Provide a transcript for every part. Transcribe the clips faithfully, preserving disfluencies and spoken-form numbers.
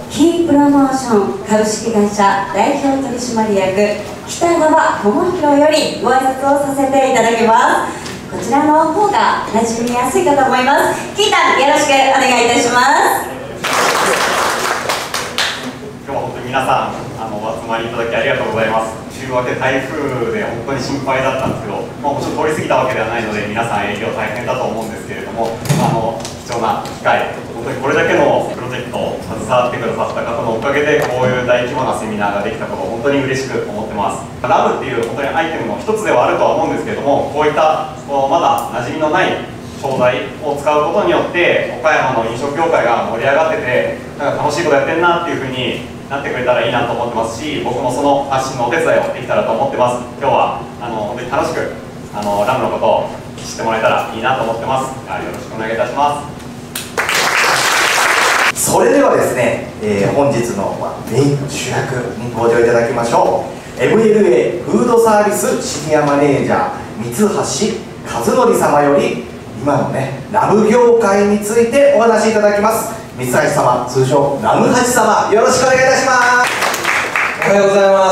キープロモーション株式会社代表取締役北川智弘よりご挨拶をさせていただきます。こちらの方が馴染みやすいかと思います。キータン、よろしくお願いいたします。 今日は本当に皆さんあのお集まりいただきありがとうございます。週明け台風で本当に心配だったんですけど、まあ、もちろん通り過ぎたわけではないので皆さん営業大変だと思うんですけれども、あの貴重な機会、本当にこれだけのプロジェクトを携わってくださった方のおかげでこういう大規模なセミナーができたことを本当に嬉しく思ってます。ラブっていう本当にアイテムの一つではあるとは思うんですけれども、こういったこうまだ馴染みのない商材を使うことによって岡山の飲食業界が盛り上がってて、なんか楽しいことやってんなっていうふうになってくれたらいいなと思ってますし、僕もその発信のお手伝いをできたらと思ってます。今日はあの本当に楽しくあのラムのことを知ってもらえたらいいなと思ってます。よろしくお願いいたします。 それではですね、えー、本日のメインの主役に登場いただきましょう。 エムエルエー フードサービスシニアマネージャー三橋和則様より今のねラム業界についてお話しいただきます。三橋様、通称ラムハチ様、よろしくお願いいたします。 おはようございます。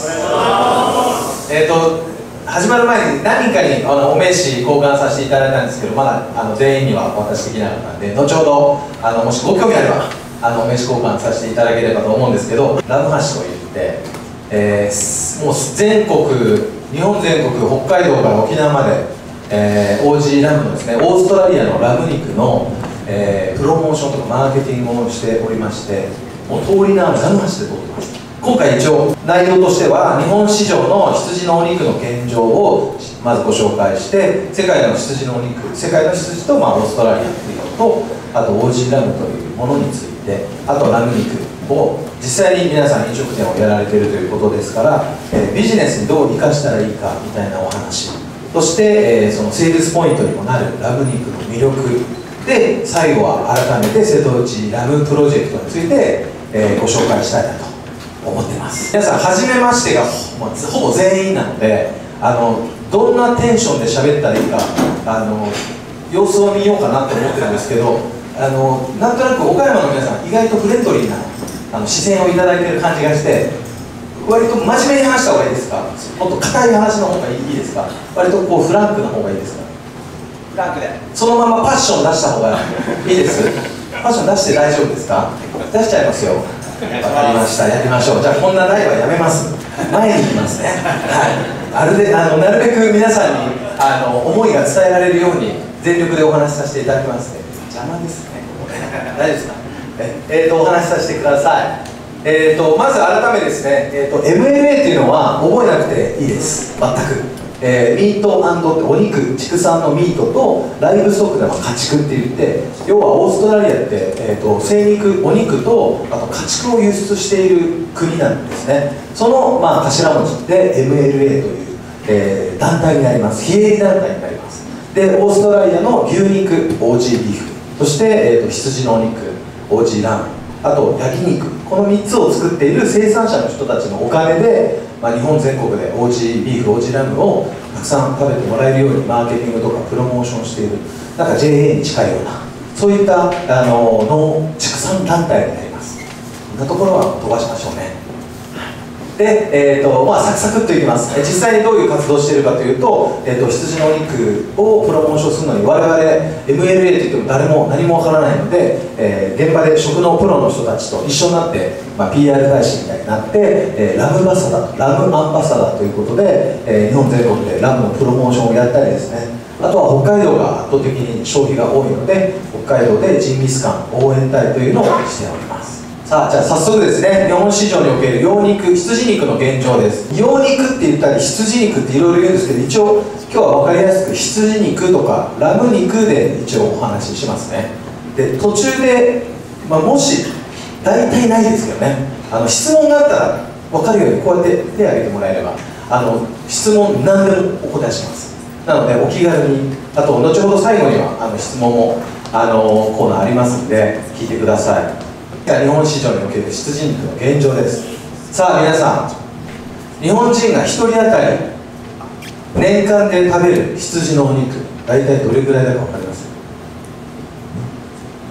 おはようございます。えっと始まる前に何人かにあのお名刺交換させていただいたんですけど、まだあの全員にはお渡しできなかったので、後ほどあのもしご興味あればあのお名刺交換させていただければと思うんですけど、ラムハシといって、えー、もう全国、日本全国、北海道から沖縄まで、えー、オージー ラムのですね、オーストラリアのラム肉の、えー、プロモーションとかマーケティングをしておりまして、もう通り名はラムハシで通ってます。今回一応内容としては日本市場の羊のお肉の現状をまずご紹介して、世界の羊のお肉、世界の羊と、まあ、オーストラリアというのと、あと オージー ラムというものについて、あとラム肉を実際に皆さん飲食店をやられているということですから、えー、ビジネスにどう生かしたらいいかみたいなお話、そして、えー、そのセールスポイントにもなるラム肉の魅力で、最後は改めて瀬戸内ラムプロジェクトについて、えー、ご紹介したいなと思ってます。皆さん初めましてが ほ, ほぼ全員なので、あのどんなテンションで喋ったらいいかあの様子を見ようかなと思ってるんですけど、あのなんとなく岡山の皆さん意外とフレンドリーなあの視線をいただいている感じがして、割と真面目に話した方がいいですか、もっと硬い話の方がいいですか、割とこうフランクな方がいいですか。フランクでそのままパッション出した方がいいです。パッション出して大丈夫ですか。出しちゃいますよ。わかりました、やりましょう。じゃあこんな台はやめます。前に行きますね。はい、あるであのなるべく皆さんにあの思いが伝えられるように全力でお話しさせていただきますね。邪魔ですね。大丈夫ですか。ええー、とお話しさせてください。えー、とまず改めですね、えー、と エムエルエー っていうのは覚えなくていいです。全く。えー、ミート&ってお肉、畜産のミートとライブストックでは家畜って言って、要はオーストラリアって、えー、と精肉、お肉とあと家畜を輸出している国なんですね。その、まあ、頭文字で エムエルエー という、えー、団体になります。非営利団体になります。でオーストラリアの牛肉 オージー ビーフ、そして、えー、と羊のお肉 オージー ラム、あと焼肉、このみっつを作っている生産者の人たちのお金で、まあ、日本全国で オージー ビーフ、オージー ラムをたくさん食べてもらえるようにマーケティングとかプロモーションしている、なんか ジェーエー に近いような、そういったあの農畜産団体になります。こんなところは飛ばしましょうね。で、えーとまあ、サクサクっといきます。実際にどういう活動をしているかというと、えー、と羊のお肉をプロモーションするのに我々 エムエルエー といっても誰も何もわからないので、えー、現場で食のプロの人たちと一緒になって、まあ、ピーアール 大使みたいになって、えー、ラムバサダー、ラムアンバサダーということで、えー、日本全国でラムのプロモーションをやったりですね、あとは北海道が圧倒的に消費が多いので、北海道でジンギスカン応援隊というのをしております。さあ、じゃあ早速ですね、日本市場における羊肉、羊肉の現状です。羊肉って言ったり羊肉っていろいろ言うんですけど、一応今日は分かりやすく羊肉とかラム肉で一応お話ししますね。で途中で、まあ、もし大体ないですけどね、あの質問があったら分かるようにこうやって手を挙げてもらえれば、あの質問何でもお答えします。なのでお気軽に、あと後ほど最後にはあの質問もあのコーナーありますので聞いてください。日本市場における羊肉の現状です。さあ皆さん、日本人がひとり当たり年間で食べる羊のお肉、大体どれぐらいだか分かります？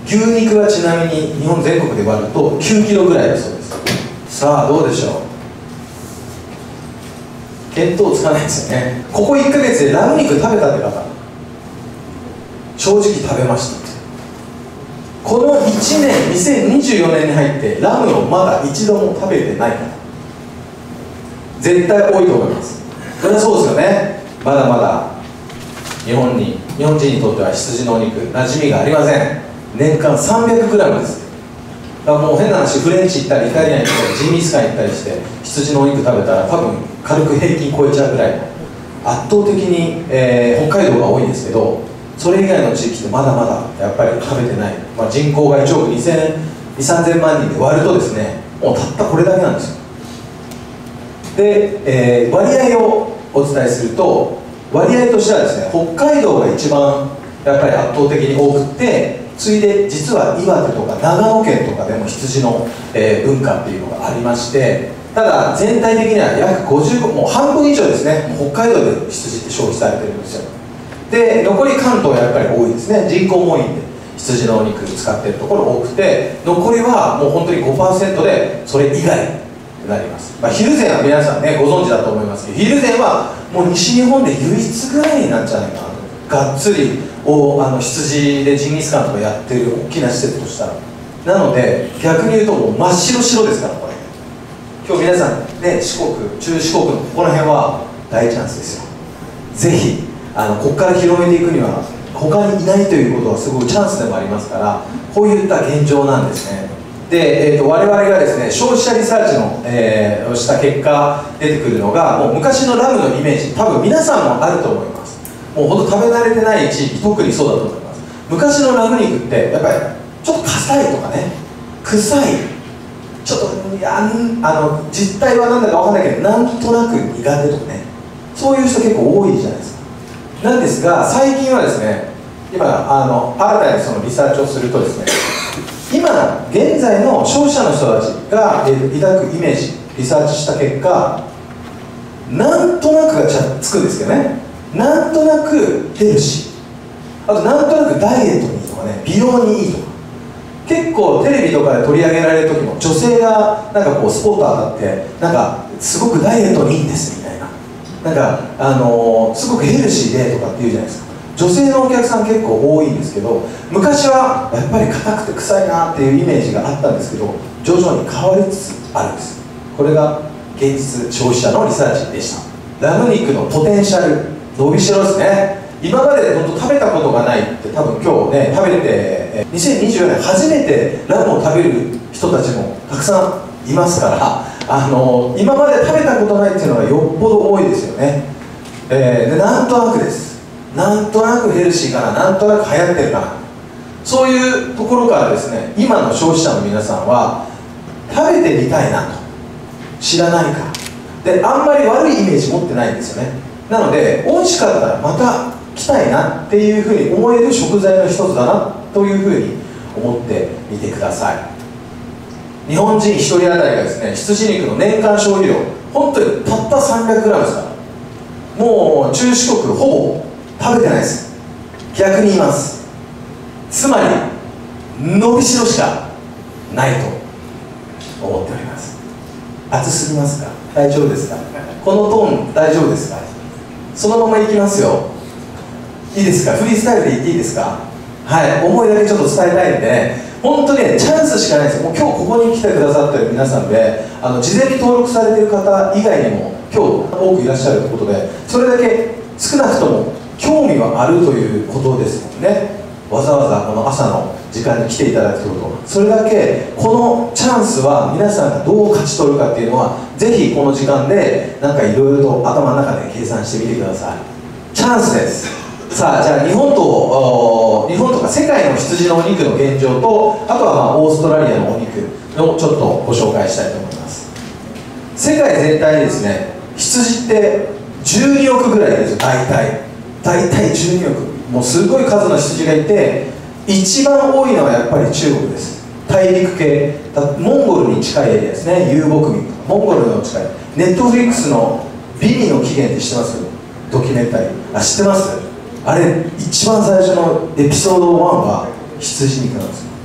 牛肉はちなみに日本全国で割るときゅうキロぐらいだそうです。さあどうでしょう、見当つかないですよね。ここいっかげつでラム肉食べたって方、正直食べました。このいちねんにせんにじゅうよねんに入ってラムをまだ一度も食べてない方絶対多いと思います。それはそうですよね。まだまだ日本に日本人にとっては羊のお肉馴染みがありません。年間 さんびゃくグラム です。だからもう変な話、フレンチ行ったりイタリアン行ったりジンギスカン行ったりして羊のお肉食べたら多分軽く平均超えちゃうぐらいの圧倒的に、えー、北海道が多いんですけど、それ以外の地域ってまだまだやっぱり食べてない、まあ、人口がいちおくにせん、さんぜんまんにんで割るとですね、もうたったこれだけなんですよ。で、えー、割合をお伝えすると、割合としてはですね、北海道が一番やっぱり圧倒的に多くて、次いで実は岩手とか長野県とかでも羊の、えー、文化っていうのがありまして、ただ全体的には約ごじゅう、もう半分以上ですね、北海道で羊って消費されてるんですよ。で残り関東はやっぱり多いですね。人口も多いんで羊のお肉使ってるところ多くて、残りはもう本当に ごパーセント でそれ以外になります。まあ、ヒルゼンは皆さんねご存知だと思いますけど、ヒルゼンはもう西日本で唯一ぐらいになっちゃうかなと、がっつりをあの羊でジンギスカンとかやってる大きな施設としたら、なので逆に言うともう真っ白白ですから、これ今日皆さんね、四国中四国のここら辺は大チャンスですよ。ぜひあのここから広めていくには他にいないということはすごいチャンスでもありますから、こういった現状なんですね。で、えー、と我々がですね消費者リサーチの、えー、をした結果出てくるのが、もう昔のラムのイメージ、多分皆さんもあると思います。もうほんと食べ慣れてない地域特にそうだと思います。昔のラム肉ってやっぱりちょっと硬いとかね、臭い、ちょっといやあの実態はなんだかわかんないけどなんとなく苦手とかね、そういう人結構多いじゃないですか。なんですが最近はですね、今あの新たにそのリサーチをするとですね、今の現在の消費者の人たちが抱くイメージリサーチした結果、なんとなくがつくんですけどね、なんとなくヘルシー、あとなんとなくダイエットにいいとかね、美容にいいとか、結構テレビとかで取り上げられる時も女性がなんかこうスポット当たってなんかすごくダイエットにいいんですみたいな、なんかあのー、すごくヘルシーでとかって言うじゃないですか。女性のお客さん結構多いんですけど、昔はやっぱり硬くて臭いなっていうイメージがあったんですけど、徐々に変わりつつあるんです。これが現実消費者のリサーチでした。ラム肉のポテンシャル伸びしろですね。今まで本当食べたことがないって多分今日ね食べれて、にせんにじゅうよねん初めてラムを食べる人たちもたくさんいますから、あの今まで食べたことないっていうのがよっぽど多いですよね。えー、でなんとなくです、なんとなくヘルシーかな、なんとなく流行ってるかな、そういうところからですね、今の消費者の皆さんは食べてみたいなと、知らないからであんまり悪いイメージ持ってないんですよね。なので美味しかったらまた来たいなっていうふうに思える食材の一つだなというふうに思ってみてください。日本人ひとり当たりがですね、羊肉の年間消費量本当にたった さんびゃくグラム ですから、もう中四国ほぼ食べてないです。逆に言います、つまり伸びしろしかないと思っております。熱すぎますか？大丈夫ですか？このトーン大丈夫ですか？そのままいきますよ。いいですか？フリースタイルで言っていいですか？はい、思いだけちょっと伝えたいんでね、本当にねチャンスしかないですよ。もう今日ここに来てくださってる皆さんで、あの事前に登録されてる方以外にも今日多くいらっしゃるということで、それだけ少なくとも興味はあるということですもんね。わざわざこの朝の時間に来ていただくということ、それだけこのチャンスは皆さんがどう勝ち取るかっていうのは、ぜひこの時間でなんかいろいろと頭の中で計算してみてください。チャンスです。さあ、じゃあ日本と日本とか世界の羊のお肉の現状と、あとはまあオーストラリアのお肉のちょっとご紹介したいと思います。世界全体でですね、羊ってじゅうにおくぐらいですよ。大体大体じゅうにおく、もうすごい数の羊がいて、一番多いのはやっぱり中国です。大陸系、モンゴルに近いエリアですね。遊牧民、モンゴルの近い。ネットフリックスの美味の起源って知ってます？ドキュメンタリー、あ、知ってます？あれ一番最初のエピソードワンは羊肉なんですよ。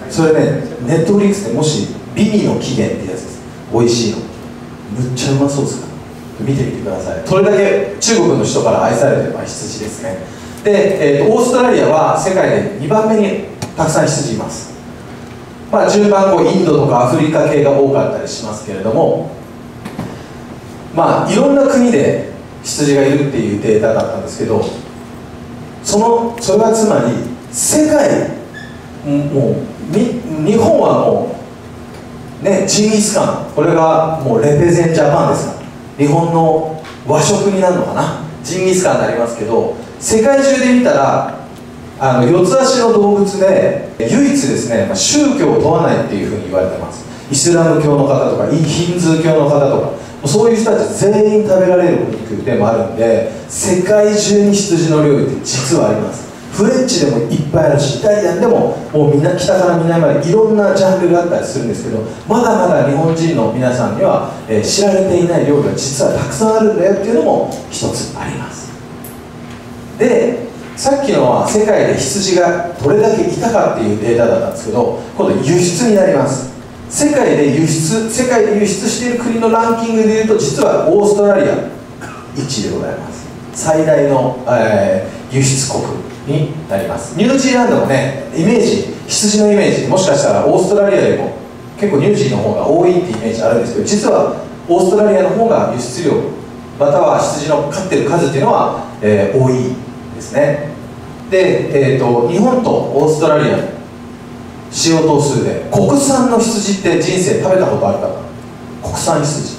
それね、ネットフリックスでもし美味の起源ってやつです。美味しいのむっちゃうまそうですから見てみてください。それだけ中国の人から愛されてる羊ですね。で、えーと、オーストラリアは世界でにばんめにたくさん羊います。まあ順番こうインドとかアフリカ系が多かったりしますけれども、まあいろんな国で羊がいるっていうデータだったんですけど、そのそれはつまり世界もうに日本はもうね、ジンギスカン、これがもうレペゼンジャパンですから、日本の和食になるのかな、ジンギスカンになりますけど、世界中で見たらあの四つ足の動物で唯一ですね、宗教を問わないっていうふうに言われてます。イスラム教の方とかヒンズー教の方とか、そういう人たち全員食べられるお肉でもあるんで、世界中に羊の料理って実はあります。フレンチでもいっぱいあるし、イタリアンでももうみんな北から南までいろんなジャンルがあったりするんですけど、まだまだ日本人の皆さんには、えー、知られていない料理が実はたくさんあるんだよっていうのも一つあります。で、さっきのは世界で羊がどれだけいたかっていうデータだったんですけど、今度輸出になります。世界で輸出世界で輸出している国のランキングでいうと、実はオーストラリアいちいでございます。最大の、えー、輸出国になります。ニュージーランドもね、イメージ、羊のイメージ、もしかしたらオーストラリアよりも結構ニュージーの方が多いっていうイメージあるんですけど、実はオーストラリアの方が輸出量または羊の飼ってる数っていうのは、えー、多いですね。で、えーと、日本とオーストラリアの使用頭数で国産の羊って人生食べたことあるかな。国産羊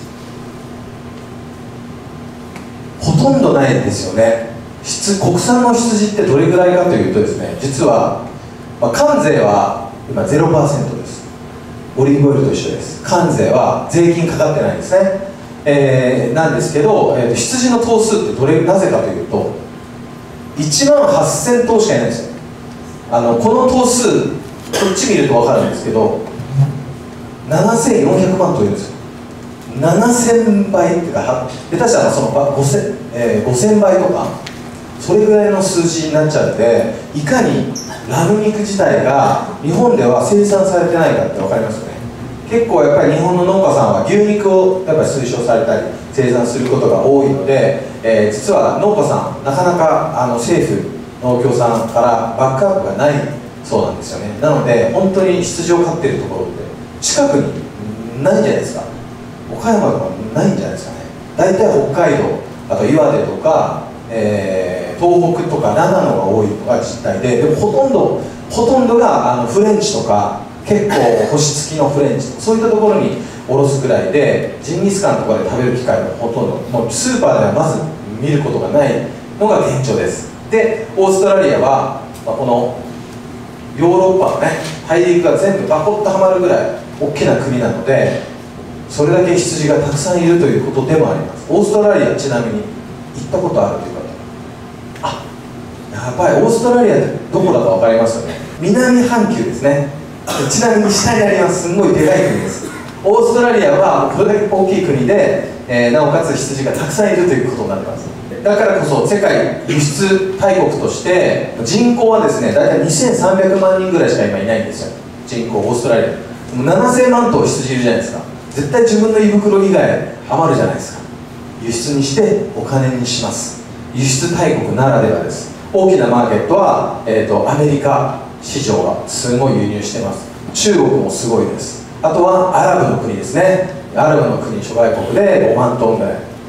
ほとんどないですよね。国産の羊ってどれぐらいかというとですね、実は、まあ、関税は今 ゼロパーセント です。オリーブオイルと一緒です。関税は税金かかってないんですね、えー、なんですけど、えー、羊の頭数ってどれなぜかというといちまんはっせんとうしかいないんですよ。あのこの頭数こっち見ると分かるんですけどななせんよんひゃくまんといるんですよ。ななせんばいっていうか下手したらその ごせん、えー、ごせんばいとかそれぐらいの数字になっちゃうんで、いかにラム肉自体が日本では生産されてないかって分かりますよね。結構やっぱり日本の農家さんは牛肉をやっぱり推奨されたり生産することが多いので、えー、実は農家さんなかなかあの政府農協さんからバックアップがないそうなんですよね。なので本当に羊を飼ってるところって近くにないんじゃないですか。岡山とかないんじゃないですかね。大体北海道、あと岩手とか、えー、東北とか長野が多いのが実態で、でもほとんどほとんどがあのフレンチとか結構星付きのフレンチとかそういったところに卸すぐらいで、ジンギスカンとかで食べる機会はほとんどもうスーパーではまず見ることがないのが現状です。でオーストラリアは、まあ、このヨーロッパのね大陸が全部バコッとはまるぐらい大きな国なので、それだけ羊がたくさんいるということでもあります。オーストラリアちなみに行ったことあるという方、あ、やっぱりオーストラリアってどこだか分かりますよね。南半球ですね。ちなみに下にあります。すんごいでかい国です。オーストラリアはこれだけ大きい国で、えー、なおかつ羊がたくさんいるということになってます。だからこそ世界輸出大国として人口はですね大体にせんさんびゃくまんにんぐらいしか今いないんですよ。人口オーストラリアもうななせんまんとう羊いるじゃないですか。絶対自分の胃袋以外余るじゃないですか。輸出にしてお金にします。輸出大国ならではです。大きなマーケットは、えーと、アメリカ市場がすごい輸入してます。中国もすごいです。あとはアラブの国ですね。アラブの国諸外国でごまんトンぐらい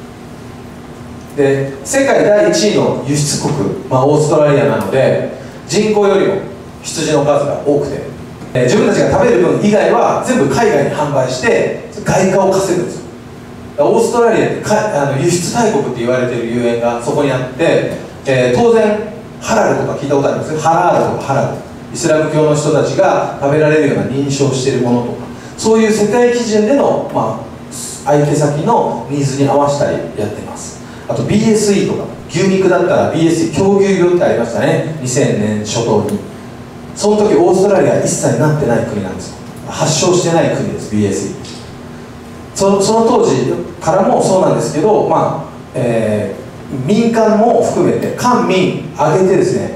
で、世界だいいちいの輸出国、まあ、オーストラリアなので人口よりも羊の数が多くて、えー、自分たちが食べる分以外は全部海外に販売して外貨を稼ぐんですよ。オーストラリアってかあの輸出大国って言われているゆえんがそこにあって、えー、当然ハラルとか聞いたことあります。ハラールとかハラル、イスラム教の人たちが食べられるような認証しているものとか、そういう世界基準での、まあ、相手先のニーズに合わせたりやってます。あと ビーエスイー とか牛肉だったら ビーエスイー 狂牛病ってありましたね、にせんねん初頭に。その時オーストラリアは一切なってない国なんですよ。発症してない国です ビーエスイー。 その、その当時からもそうなんですけど、まあえー、民間も含めて官民挙げてですね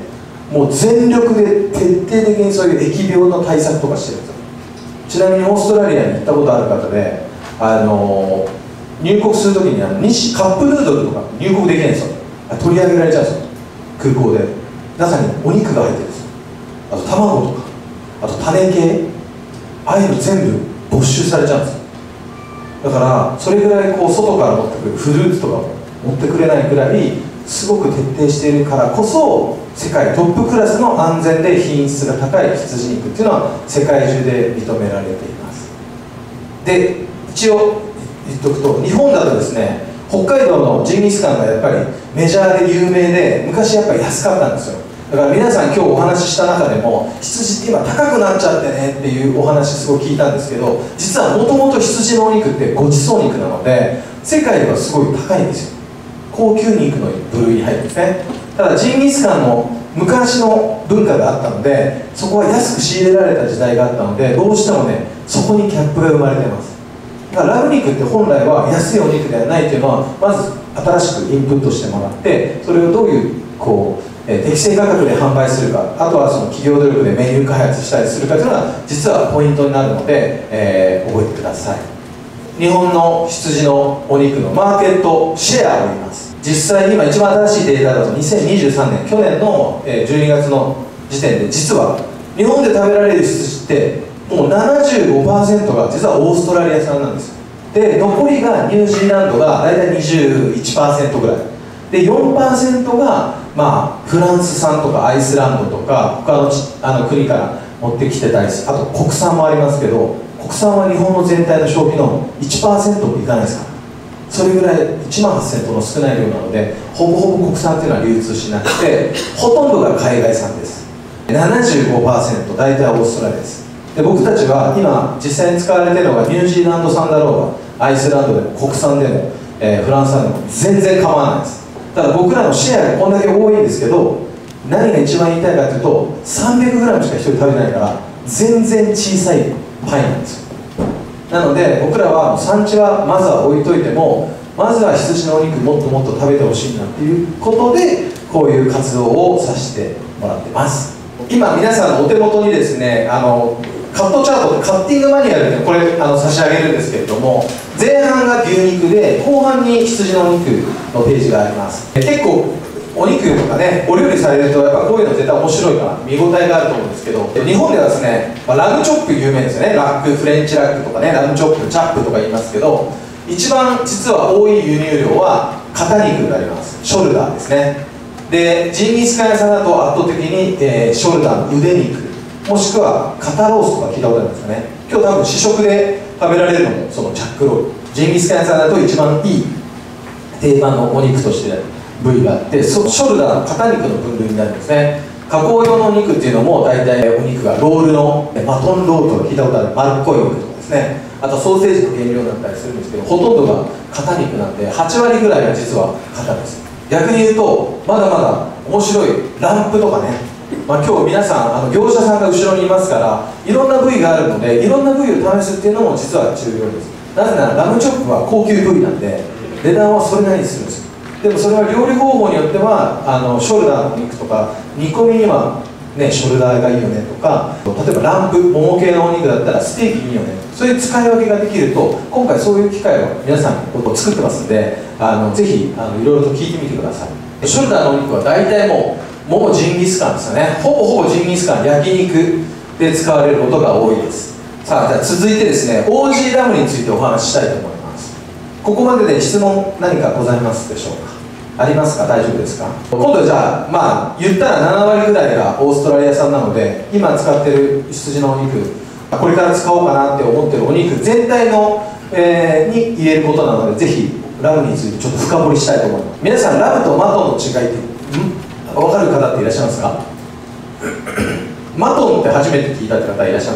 もう全力で徹底的にそういう疫病の対策とかしてるんですよ。ちなみにオーストラリアに行ったことある方で、あの入国するときにあの日カップヌードルとか入国できないんですよ。取り上げられちゃうんですよ、空港で。中にお肉が入ってるんですよ。あと卵とか、あと種系、ああいうの全部没収されちゃうんですよ。だからそれぐらいこう外から持ってくるフルーツとかも持ってくれないくらいすごく徹底しているからこそ、世界トップクラスの安全で品質が高い羊肉っていうのは世界中で認められています。で、一応言っとくと、日本だとですね、北海道のジンギスカンがやっぱりメジャーで有名で、昔やっぱり安かったんですよ。だから皆さん今日お話しした中でも、羊って今高くなっちゃってねっていうお話すごい聞いたんですけど、実はもともと羊のお肉ってごちそう肉なので、世界ではすごい高いんですよ。高級肉の部類に入るんですね。ただジンギスカンも昔の文化があったので、そこは安く仕入れられた時代があったので、どうしてもね、そこにギャップが生まれてます。だからラム肉って本来は安いお肉ではないというのは、まず新しくインプットしてもらって、それをどういうこう、えー、適正価格で販売するか、あとはその企業努力でメニュー開発したりするかというのが実はポイントになるので、えー、覚えてください。日本の羊のお肉のマーケットシェアを言います。実際今一番新しいデータだとにせんにじゅうさんねん、去年のじゅうにがつの時点で、実は日本で食べられる羊ってもう ななじゅうごパーセント が実はオーストラリア産なんですよ。で残りがニュージーランドが大体 にじゅういちパーセント ぐらいで、 よんパーセント がまあフランス産とかアイスランドとか他のあの国から持ってきてたりする。あと国産もありますけど、国産は日本の全体の消費の いちパーセント もいかないですから、それぐらいいちまんはっせんトンの少ない量なので、ほぼほぼ国産っていうのは流通しなくて、ほとんどが海外産です。 ななじゅうごパーセント 大体オーストラリアです。で僕たちは今実際に使われているのがニュージーランド産だろうがアイスランドでも国産でも、えー、フランス産でも全然構わないです。ただ僕らのシェアがこんだけ多いんですけど、何が一番言いたいかというと、 さんびゃくグラム しかひとり食べないから全然小さいパイなんですよ。なので僕らは産地はまずは置いといても、まずは羊のお肉もっともっと食べてほしいなっていうことで、こういう活動をさせてもらってます。今皆さんのお手元にですね、あのカットチャート、カッティングマニュアルでこれあの差し上げるんですけれども、前半が牛肉で後半に羊のお肉のページがあります。結構お肉とかね、お料理されるとやっぱこういうの絶対面白いから見応えがあると思うんですけど、日本ではですね、まあ、ラムチョップ有名ですよね。ラック、フレンチラックとかね、ラムチョップ、チャップとか言いますけど、一番実は多い輸入量は肩肉になります。ショルダーですね。でジンギスカン屋さんだと圧倒的に、えー、ショルダーの腕肉、もしくは肩ロースとか聞いたことありますかね。今日多分試食で食べられるのもそのジャックロール、ジンギスカン屋さんだと一番いい定番のお肉として部位があって、そショルダーの肩肉の分類になるんですね。加工用のお肉っていうのも大体お肉がロールのマトンロールとか聞いたことある丸っこいお肉とかですね、あとソーセージの原料だったりするんですけど、ほとんどが肩肉なんではちわりぐらいが実は肩です。逆に言うとまだまだ面白いランプとかね、まあ、今日皆さんあの業者さんが後ろにいますから、いろんな部位があるのでいろんな部位を試すっていうのも実は重要です。なぜならラムチョップは高級部位なんで値段はそれなりにするんですよ。でもそれは料理方法によってはあのショルダーの肉とか煮込みにはねショルダーがいいよねとか、例えばランプ、もも系のお肉だったらステーキいいよね、そういう使い分けができると、今回そういう機会を皆さんに作ってますんで、あのぜひあのいろいろと聞いてみてください。ショルダーのお肉は大体もうももジンギスカンですよね。ほぼほぼジンギスカン、焼肉で使われることが多いです。さあじゃあ続いてですね、 オージー ラムについてお話ししたいと思います。ここまでで質問何かございますでしょうか。ありますか？大丈夫ですか？今度じゃあまあ言ったらななわりぐらいがオーストラリア産なので、今使ってる羊のお肉、これから使おうかなって思ってるお肉全体の、えー、に言えることなので、ぜひラムについてちょっと深掘りしたいと思います。皆さんラムとマトンの違いってん分かる方っていらっしゃいますか？マトンって初めて聞いたって方いらっしゃいます？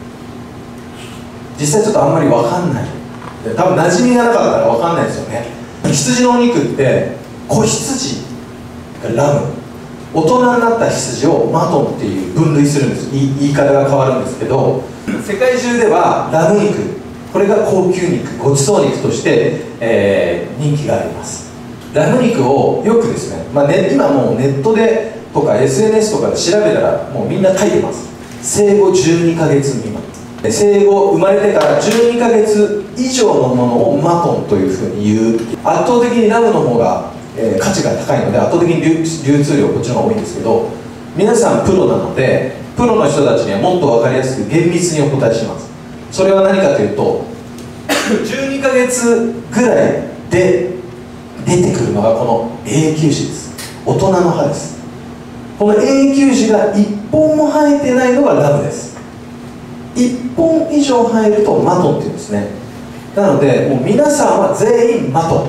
実際ちょっとあんまり分かんない、多分馴染みがなかったら分かんないですよね。羊のお肉って子羊がラム、大人になった羊をマトンっていう分類するんです。言い、言い方が変わるんですけど、世界中ではラム肉、これが高級肉、ごちそう肉として、えー、人気があります。ラム肉をよくですね、まあ、ね今もうネットでとか エスエヌエス とかで調べたらもうみんな書いてます。生後じゅうにかげつ未満、生後生まれてからじゅうにかげつ以上のものをマトンというふうに言う。圧倒的にラムの方が、えー、価値が高いので圧倒的に 流, 流通量こっちの方が多いんですけど、皆さんプロなのでプロの人たちにはもっと分かりやすく厳密にお答えします。それは何かというとじゅうにかげつぐらいで出てくるのがこの永久歯です。大人の歯です。この永久歯がいっぽんも生えてないのがラムです。いっぽん以上生えるとマトンっていうんですね。なのでもう皆さんは全員マトン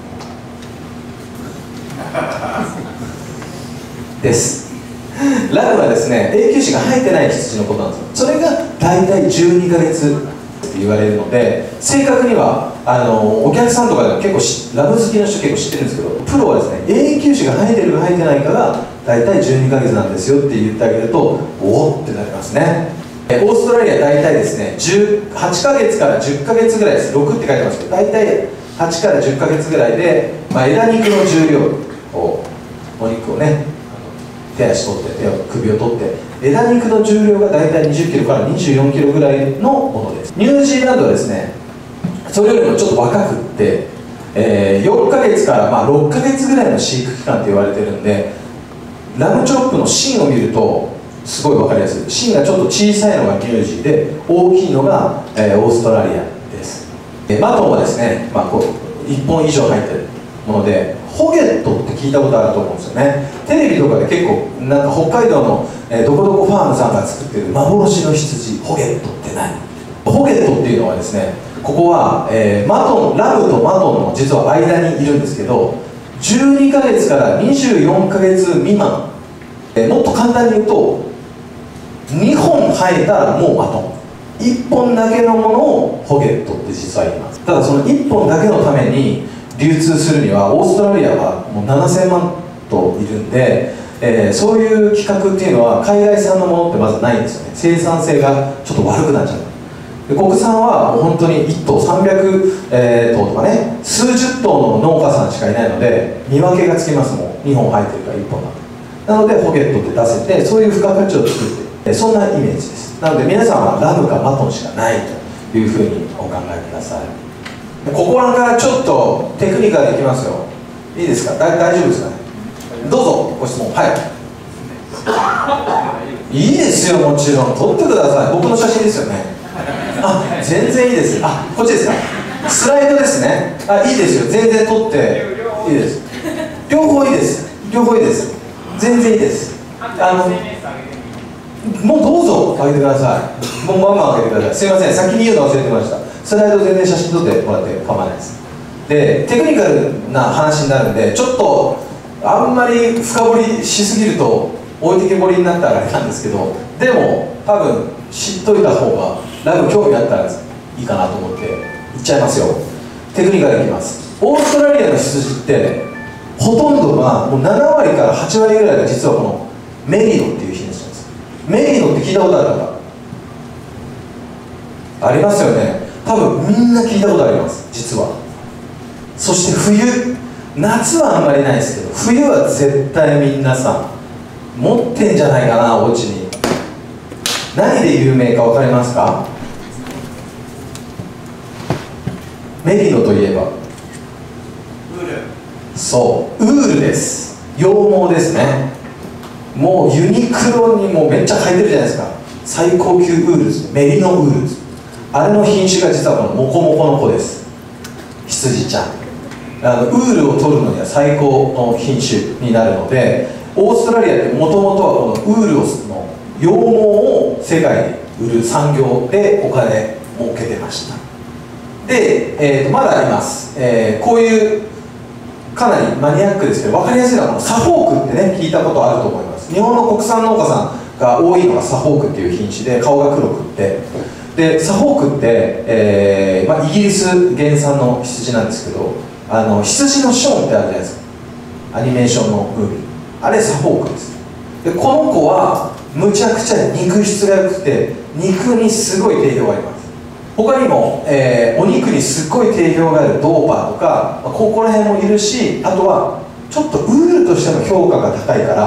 ですラムはですね、永久歯が生えてない羊のことなんですよ。それが大体じゅうにかげつって言われるので、正確にはあのお客さんとかでも結構しラム好きの人結構知ってるんですけど、プロはですね、永久歯が生えてるか生えてないかが大体じゅうにかげつなんですよって言ってあげるとおおってなりますね。オーストラリア大体ですねじゅうはちかげつからじゅっかげつぐらいです。ろくって書いてますけど大体はちからじゅっかげつぐらいで、まあ、枝肉の重量をお肉をね手足取って手を首を取って枝肉の重量が大体にじゅっキロからにじゅうよんキロぐらいのものです。ニュージーランドはですねそれよりもちょっと若くって、えー、よっかげつからまあろっかげつぐらいの飼育期間って言われてるんで、ラムチョップの芯を見るとすごい分かりやすい。芯がちょっと小さいのがニュージーで大きいのが、えー、オーストラリアです。えー、マトンはですね、まあ、こういっぽん以上入ってるもので、ホゲットって聞いたことあると思うんですよね。テレビとかで結構なんか北海道の、えー、どこどこファームさんが作ってる幻の羊、ホゲットって何？ホゲットっていうのはですね、ここは、えー、マトンラムとマトンの実は間にいるんですけど、じゅうにかげつからにじゅうよんかげつ未満、えー、もっと簡単に言うとにほん生えたらもうマトン、いっぽんだけのものをホゲットって実は言います。ただそのいっぽんだけのために流通するにはオーストラリアはもうななせんまんといるんで、えー、そういう規格っていうのは海外産のものってまずないんですよね。生産性がちょっと悪くなっちゃう。で国産はもう本当にいっとうさんびゃく、えー、頭とかね、数十頭の農家さんしかいないので見分けがつきますもん。にほん生えてるからいっぽんなのでホゲットって出せて、そういう付加価値を作ってる、そんなイメージです。なので皆さんはラムかマトンしかないというふうにお考えください。ここからちょっとテクニカルでいきますよ。いいですか？だ大丈夫ですかね？どうぞご質問。はい。いいですよ、もちろん撮ってください。僕の写真ですよね。あ、全然いいです。あ、こっちですか？スライドですね。あ、いいですよ、全然撮っていいです。両方いいです。両方いいです。全然いいです。あのもうどうぞ上げてください。もうまんま上げてください。すいません、先に言うの忘れてました。スライド全然写真撮ってもらって構わないです。で、テクニカルな話になるんで、ちょっとあんまり深掘りしすぎると置いてけぼりになったらあれなんですけど、でも多分知っといた方がラム興味あったらいいかなと思って言っちゃいますよ。テクニカルいきます。オーストラリアの羊ってほとんどがもうななわりからはちわりぐらいが実はこのメリノっていう品種なんです。メリノって聞いたことある方ありますよね。多分みんな聞いたことあります、実は。そして冬、夏はあんまりないですけど、冬は絶対皆さん持ってんじゃないかな、お家に。何で有名か分かりますか？メリノといえばウール。そう、ウールです。羊毛ですね。もうユニクロにもめっちゃ入ってるじゃないですか。最高級ウールです。メリノウールです。あれの品種が実はこのモコモコの子です。羊ちゃん。あのウールを取るのには最高の品種になるので、オーストラリアってもともとはこのウールをの羊毛を世界で売る産業でお金儲けてました。で、えー、とまだあります、えー、こういうかなりマニアックですけど分かりやすいのはこのサフォークってね、聞いたことあると思います。日本の国産農家さんが多いのがサフォークっていう品種で、顔が黒くって、でサフォークって、えーまあ、イギリス原産の羊なんですけど、あの羊のショーンってあるじゃないですか、アニメーションのムービー、あれサフォークです。でこの子はむちゃくちゃ肉質が良くて肉にすごい定評があります。他にも、えー、お肉にすっごい定評があるドーパーとか、まあ、ここら辺もいるし、あとはちょっとウールとしての評価が高いから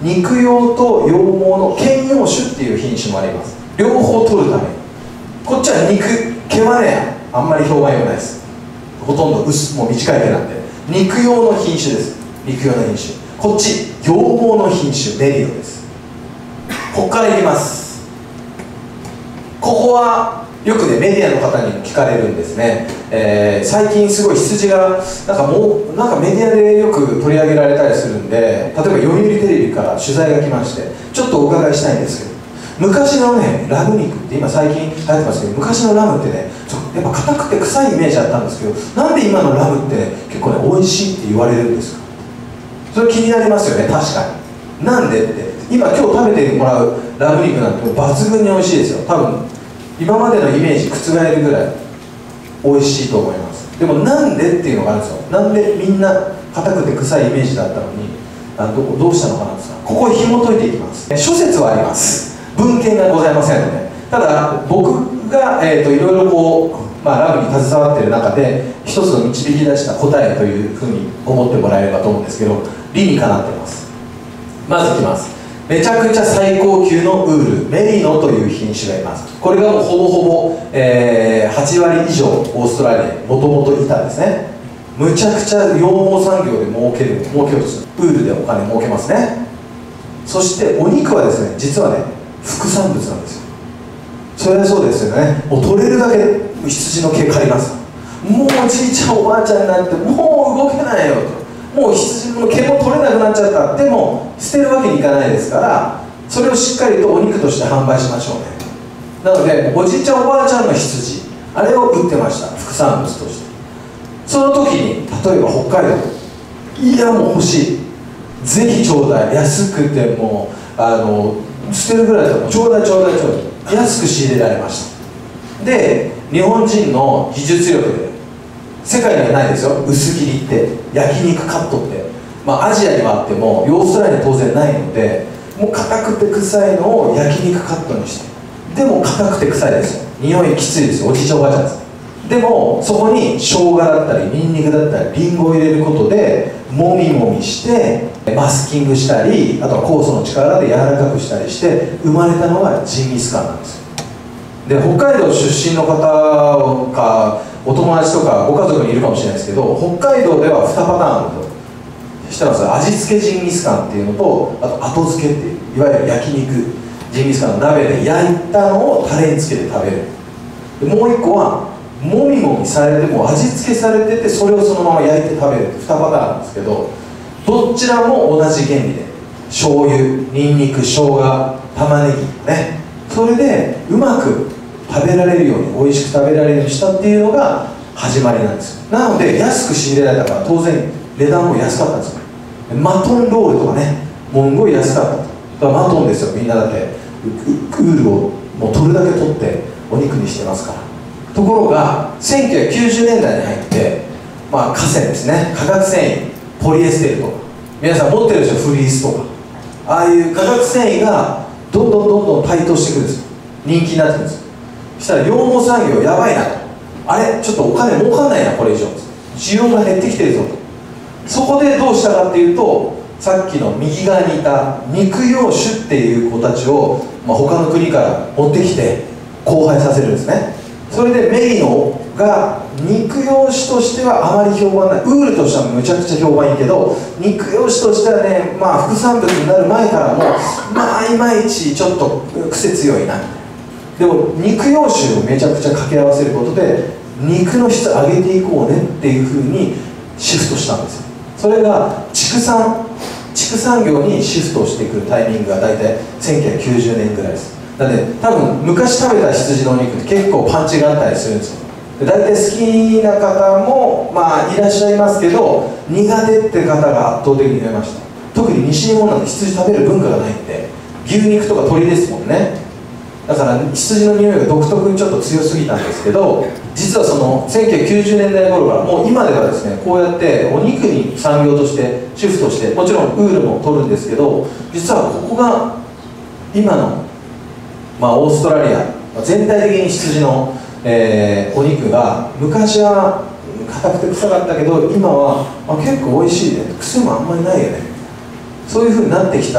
肉用と羊毛の兼用種っていう品種もあります。両方取るために。こっちは肉毛はねあんまり評判良くないです。ほとんど薄もう短い毛なんで肉用の品種です。肉用の品種。こっち羊毛の品種メリノです。ここからいきます。ここはよくねメディアの方にも聞かれるんですね、えー、最近すごい羊がなんかもうなんかメディアでよく取り上げられたりするんで、例えば読売テレビから取材が来ましてちょっとお伺いしたいんですけど、昔のねラム肉って今最近流行ってますけど、昔のラムってねちょやっぱ硬くて臭いイメージあったんですけど、なんで今のラムって、ね、結構ね美味しいって言われるんですか？それ気になりますよね。確かになんでって今今日食べてもらうラム肉なんて抜群に美味しいですよ。多分今までのイメージ覆るぐらい美味しいと思います。でもなんでっていうのがあるんですよ。なんでみんな硬くて臭いイメージだったのにあどどうしたのかなってさ、ここを紐解いていきます。諸説はあります。文献がございませんので、ただ僕が、えー、といろいろこう、まあ、ラムに携わっている中で一つの導き出した答えというふうに思ってもらえればと思うんですけど、理にかなってます。まずいきます。めちゃくちゃ最高級のウールメリノという品種がいます。これがもうほぼほぼ、えー、はちわり以上オーストラリアにもともといたんですね。むちゃくちゃ羊毛産業で儲ける儲けようとする。ウールでお金儲けますね。そしてお肉はですね実はね副産物なんですよ。それはそうですよね。もう取れるだけ羊の毛刈ります。もうおじいちゃんおばあちゃんになってもう動けないよと、もう羊の毛も取れなくなっちゃった。でも捨てるわけにいかないですから、それをしっかりとお肉として販売しましょうね。なのでおじいちゃんおばあちゃんの羊あれを売ってました、副産物として。その時に例えば北海道、いやもう欲しい、ぜひちょうだい、安くてもうあの捨てるぐらいだったらちょうだいちょうだいちょうだい、安く仕入れられました。で日本人の技術力で、世界にはないですよ薄切りって焼肉カットって、まあ、アジアにはあってもオーストラリアに当然ないので、もう硬くて臭いのを焼肉カットにして、でも硬くて臭いですよ、匂いきついですよ、おじいちゃんおばあちゃんです。でもそこに生姜だったりニンニクだったりリンゴを入れることでもみもみしてマスキングしたり、あとは酵素の力で柔らかくしたりして生まれたのがジンギスカンなんですよ。で北海道出身の方かお友達とかご家族にいるかもしれないですけど、北海道ではにパターンあると知ってます？味付けジンギスカンっていうのと、あと後付けっていう、いわゆる焼肉ジンギスカンの鍋で焼いたのをタレにつけて食べる。でもう一個はもみもみされても味付けされてて、それをそのまま焼いて食べるってにパターンあるんですけど、どちらも同じ原理で醤油、ニンニク、生姜、玉ねぎね、それでうまく食べられるように、美味しく食べられるようにしたっていうのが始まりなんですよ。なので安く仕入れられたから当然値段も安かったんですよ。マトンロールとかね、もんごい安かったと。だからマトンですよ、みんなだってウールをもう取るだけ取ってお肉にしてますから。ところがせんきゅうひゃくきゅうじゅうねんだいに入って、まあ、河川ですね、化学繊維、ポリエステルとか皆さん持ってるでしょ、フリースとか、ああいう化学繊維がどんどんどんどん台頭してくるんですよ。人気になってくるんですよ。そしたら羊毛産業やばいなと、あれちょっとお金儲かんないなこれ以上、需要が減ってきてるぞと。そこでどうしたかっていうと、さっきの右側にいた肉用種っていう子たちを、まあ、他の国から持ってきて交配させるんですね。それでメリノが肉用種としてはあまり評判ない、ウールとしてはむちゃくちゃ評判いいけど、肉用種としてはね、まあ副産物になる前からもまあいまいちちょっと癖強いな。でも肉用種をめちゃくちゃ掛け合わせることで肉の質上げていこうねっていうふうにシフトしたんですよ。それが畜産畜産業にシフトしてくるタイミングが大体せんきゅうひゃくきゅうじゅうねんぐらいです。なので多分昔食べた羊のお肉って結構パンチがあったりするんですよ。で大体好きな方もまあいらっしゃいますけど、苦手って方が圧倒的に増えました。特に西日本なんて羊食べる文化がないんで、牛肉とか鶏ですもんね。だから羊の匂いが独特にちょっと強すぎたんですけど、実はそのせんきゅうひゃくきゅうじゅうねんだい頃からもう今ではですね、こうやってお肉に産業としてシフトして、もちろんウールも取るんですけど、実はここが今のまあオーストラリア全体的に羊の、えー、お肉が昔は硬くて臭かったけど、今はあ結構美味しいね、癖もあんまりないよね、そういうふうになってきた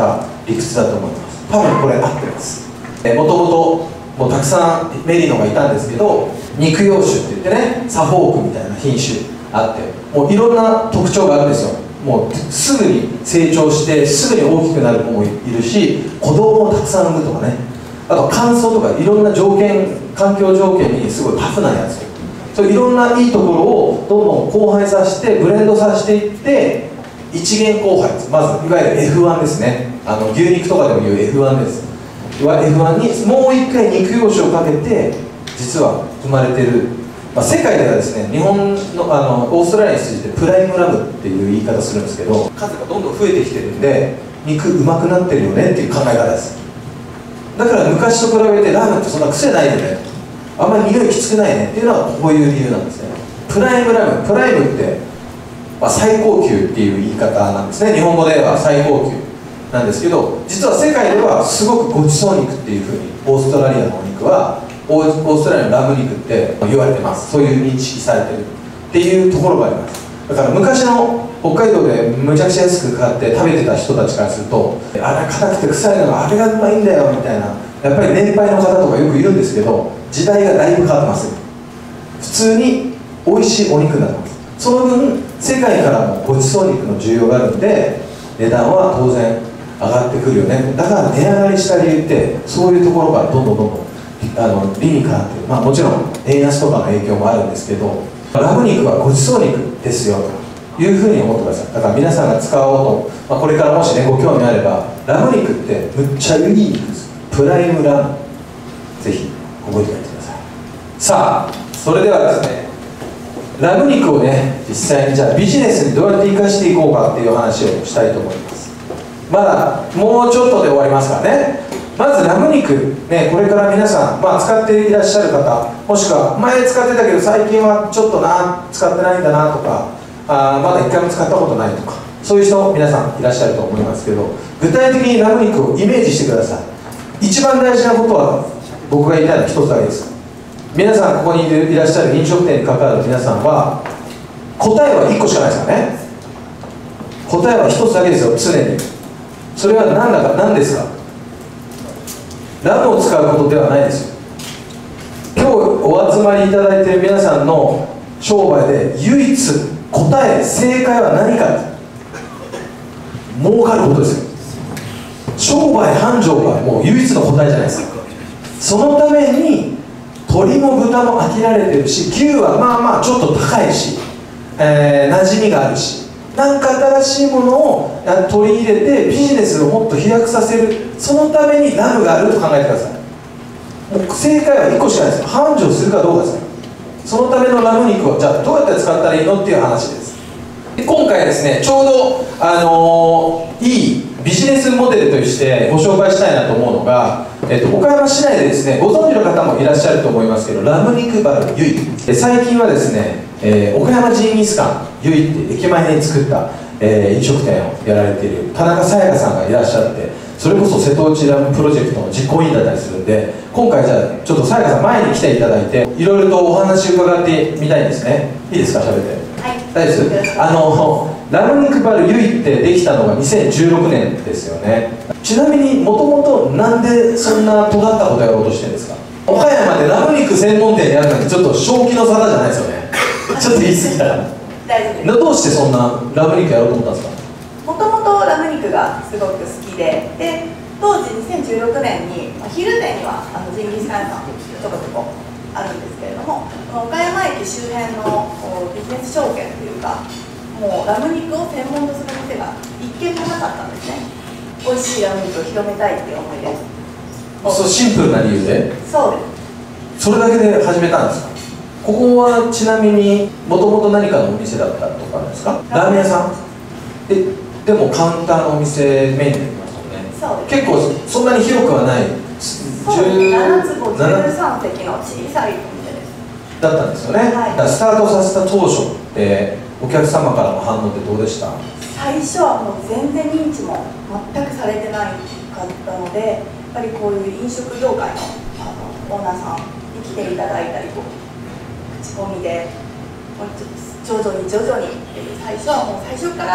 理屈だと思います。多分これ合ってます。もともともうたくさんメリノがいたんですけど、肉洋種って言ってね、サフォークみたいな品種あって、もういろんな特徴があるんですよ。もうすぐに成長してすぐに大きくなる子もいるし、子供をたくさん産むとかね、あと乾燥とかいろんな条件、環境条件にすごいタフなやつ、そういろんないいところをどんどん交配させてブレンドさせていって、一元交配、まずいわゆる エフワン ですね。あの牛肉とかでもいう エフワン です。エフワン にもう一回肉洋種をかけて実は生まれてる、まあ、世界ではですね、日本の、あのオーストラリアについてプライムラムっていう言い方するんですけど、数がどんどん増えてきてるんで肉うまくなってるよねっていう考え方です。だから昔と比べてラムってそんな癖ないよね、あんまり匂いきつくないねっていうのはこういう理由なんですね。プライムラム、プライムって、まあ、最高級っていう言い方なんですね。日本語では最高級なんですけど、実は世界ではすごくごちそう肉っていうふうにオーストラリアのお肉はオーストラリアのラム肉って言われてます。そういう認識されてるっていうところがあります。だから昔の北海道でむちゃくちゃ安く買って食べてた人たちからすると、あれ硬くて臭いのがあれがうまいんだよみたいな、やっぱり年配の方とかよくいるんですけど、時代がだいぶ変わってます。普通に美味しいお肉になってます。その分世界からもごちそう肉の需要があるんで、値段は当然上がってくるよね。だから値上がりした理由ってそういうところからどんどんどんどんあの理にかなってる。まあもちろん円安とかの影響もあるんですけど、ラム肉はごちそう肉ですよというふうに思ってください。だから皆さんが使おうと、まあ、これからもしねご興味あれば、ラム肉ってむっちゃいい肉です。プライムラム、ぜひ覚えておいてください。さあそれではですね、ラム肉をね実際にじゃあビジネスにどうやって生かしていこうかっていう話をしたいと思います。まだもうちょっとで終わりますからね。まずラム肉、ね、これから皆さん、まあ、使っていらっしゃる方、もしくは前使ってたけど最近はちょっとな使ってないんだなとか、あまだ一回も使ったことないとか、そういう人皆さんいらっしゃると思いますけど、具体的にラム肉をイメージしてください。一番大事なことは僕が言いたいのは一つだけです。皆さんここにいらっしゃる飲食店に関わる皆さんは答えはいっこしかないですからね。答えは一つだけですよ、常に。それは何だか何ですか。ラムを使うことではないですよ。今日お集まりいただいている皆さんの商売で唯一答え、正解は何か、儲かることですよ。商売繁盛がもう唯一の答えじゃないですか。そのために鶏も豚も飽きられてるし、牛はまあまあちょっと高いし、えー、馴染みがあるし、なんか新しいものを取り入れてビジネスをもっと飛躍させる、そのためにラムがあると考えてください。もう正解はいっこしかないですよ。繁盛するかどうかですよ。そのためのラム肉をじゃあどうやって使ったらいいのっていう話です。で今回ですね、ちょうど、あのー、いいビジネスモデルとしてご紹介したいなと思うのが、えっと、岡山市内でですね、ご存知の方もいらっしゃると思いますけど、ラム肉バルゆい、最近はですね、えー、岡山ジンギスカンゆいって駅前に作った、えー、飲食店をやられている田中さやかさんがいらっしゃって、それこそ瀬戸内ラムプロジェクトの実行委員だったりするんで、今回じゃあちょっとさやかさん前に来ていただいていろいろとお話伺ってみたいんですね。いいですか、喋って。はい、大丈夫です。あのラム肉バルゆいってできたのがにせんじゅうろくねんですよね。ちなみにもともとなんでそんな尖ったことやろうとしてるんですか。岡山でラム肉専門店やるのにちょっと正気の沙汰じゃないですよね。ちょっと言い過ぎたら大丈夫です。 どうしてそんなラム肉やろうと思ったんですか。 もともとラム肉がすごく好きで、で当時にせんじゅうろくねんに昼店にはあのジンギスカン屋さんちょこちょこあるんですけれども、岡山駅周辺のビジネス証券というか、もうラム肉を専門とする店が一軒もなかったんですね。美味しいラム肉を広めたいっていう思いです。 そうシンプルな理由で。 そうです。 それだけで始めたんですか。ここはちなみにもともと何かのお店だったとかですか。ラーメン屋さんで、でもカウンターのお店メインできますよね。 そうです。 結構そんなに広くはない。 ななつぼじゅうさんせきの小さいお店です。 だったんですよね。はい、だからスタートさせた当初ってお客様からの反応ってどうでした。 最初はもう全然認知も全くされてないかったので、やっぱりこういう飲食業界の、あのオーナーさんに来ていただいたりと口コミで徐々に徐々にっていう、最初はもう最初から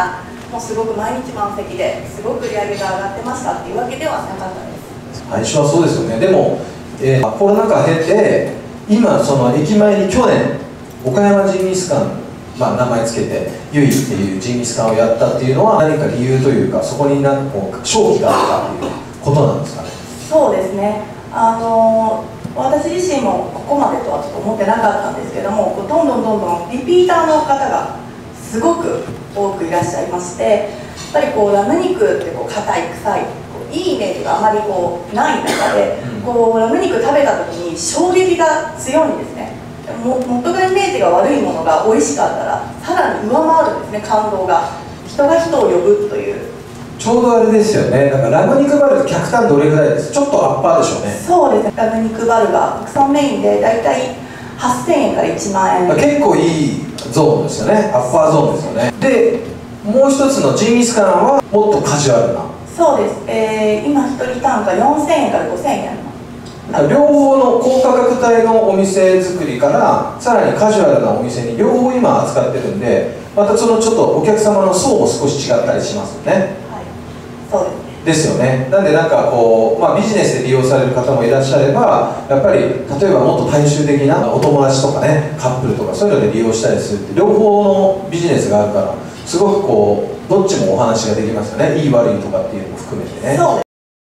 もうすごく毎日満席ですごく売り上げが上がってましたっていうわけではなかったです。 最初はそうですよね。でも、えー、コロナ禍経て今その駅前に去年岡山ジンギスカン、まあ、名前つけてゆいっていうジンギスカンをやったっていうのは何か理由というか、そこになんかこう勝機があったっていうことなんですかね。 そうですね、あのー、私自身もここまでとはちょっと思ってなかったんですけども、こうどんどんどんどんリピーターの方がすごく多くいらっしゃいまして、やっぱりこうラム肉ってこう硬い臭いいいイメージがあまりこうない中で、こうラム肉食べた時に衝撃が強いんですね。も元がイメージが悪いものが美味しかったらさらに上回るんですね、感動が。人が人を呼ぶという。 ちょうどあれですよね、だからラム肉バル客単どれぐらいです？ちょっとアッパーでしょうね。 そうですね、ラム肉バルが国産メインでだいたいはっせんえんからいちまんえん。 結構いいゾーンですよね、アッパーゾーンですよね。で、もう一つのジンギスカンはもっとカジュアルな。 そうです、えー、今ひとり単価よんせんえんからごせんえんあります。 両方の高価格帯のお店作りからさらにカジュアルなお店に両方今扱ってるんで、またそのちょっとお客様の層も少し違ったりしますよね。 はい、そうですですよね。なんでなんかこう、まあ、ビジネスで利用される方もいらっしゃれば、やっぱり例えばもっと大衆的なお友達とかね、カップルとかそういうので利用したりするって両方のビジネスがあるから、すごくこうどっちもお話ができますよね。いい悪いとかっていうのも含めてね。 そうです。